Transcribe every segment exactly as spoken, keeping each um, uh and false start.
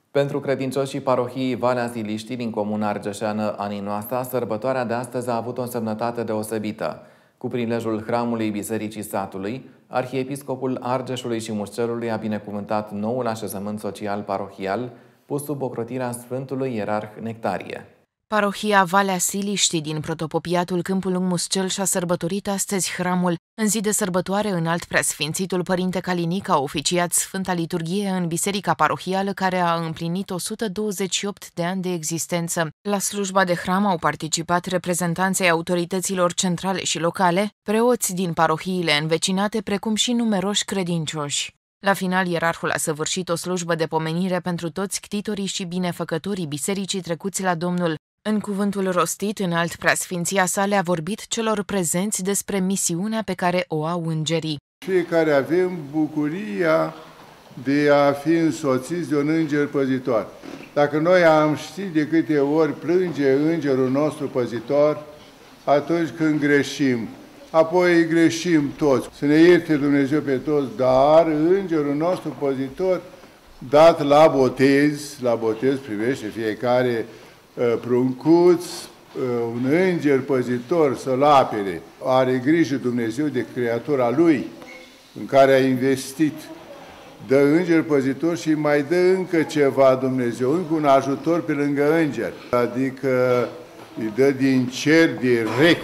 Pentru credincioșii parohiei Valea Siliștii din comuna argeșeană Aninoasa, sărbătoarea de astăzi a avut o însemnătate deosebită. Cu prilejul hramului Bisericii satului, arhiepiscopul Argeșului și Mușcelului a binecuvântat noul așezământ social parohial, pus sub ocrotirea Sfântului Ierarh Nectarie. Parohia Valea Siliștii din protopopiatul Câmpul Lung Mușcel și-a sărbătorit astăzi hramul. În zi de sărbătoare, înalt preasfințitul Părinte Calinic a oficiat Sfânta Liturghie în biserica parohială, care a împlinit o sută douăzeci și opt de ani de existență. La slujba de hram au participat reprezentanții autorităților centrale și locale, preoți din parohiile învecinate, precum și numeroși credincioși. La final, ierarhul a săvârșit o slujbă de pomenire pentru toți ctitorii și binefăcătorii bisericii trecuți la Domnul. În cuvântul rostit, înalt preasfinția sa le-a vorbit celor prezenți despre misiunea pe care o au îngerii. Fiecare avem bucuria de a fi însoțiți de un înger păzitor. Dacă noi am ști de câte ori plânge îngerul nostru păzitor atunci când greșim, apoi greșim toți. Să ne ierte Dumnezeu pe toți, dar îngerul nostru păzitor, dat la botez, la botez privește fiecare pruncuț, un înger păzitor să-l apere. Are grijă Dumnezeu de creatura Lui, în care a investit. Dă înger păzitor și mai dă încă ceva Dumnezeu, încă un ajutor pe lângă înger. Adică îi dă din cer direct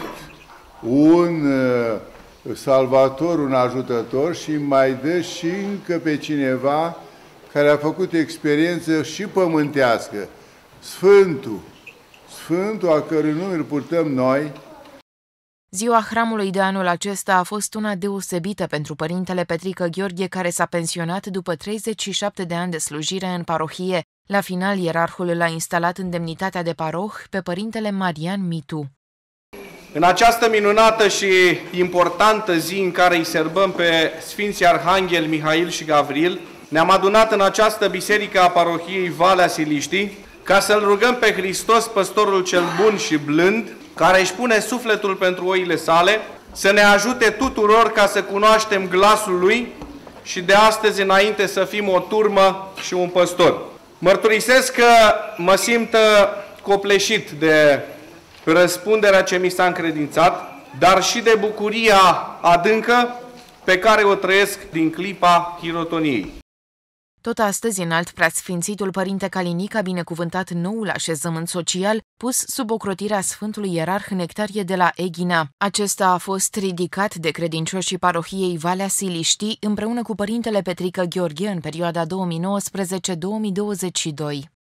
un salvator, un ajutător și mai dă și încă pe cineva care a făcut experiență și pământească. Sfântul, Sfântul a cărui nume îl purtăm noi. Ziua hramului de anul acesta a fost una deosebită pentru părintele Petrică Gheorghe, care s-a pensionat după treizeci și șapte de ani de slujire în parohie. La final, ierarhul l-a instalat în demnitatea de paroh pe părintele Marian Mitu. În această minunată și importantă zi în care îi serbăm pe Sfinții Arhanghel Mihail și Gavril, ne-am adunat în această biserică a parohiei Valea Siliștii ca să-L rugăm pe Hristos, păstorul cel bun și blând, care își pune sufletul pentru oile sale, să ne ajute tuturor ca să cunoaștem glasul Lui și de astăzi înainte să fim o turmă și un păstor. Mărturisesc că mă simt copleșit de răspunderea ce mi s-a încredințat, dar și de bucuria adâncă pe care o trăiesc din clipa hirotoniei. Tot astăzi, înalt preasfințitul Părinte Calinic a binecuvântat noul așezământ social pus sub ocrotirea Sfântului Ierarh Nectarie de la Eghina. Acesta a fost ridicat de credincioșii parohiei Valea Siliștii împreună cu Părintele Petrică Gheorghe în perioada două mii nouăsprezece două mii douăzeci și doi.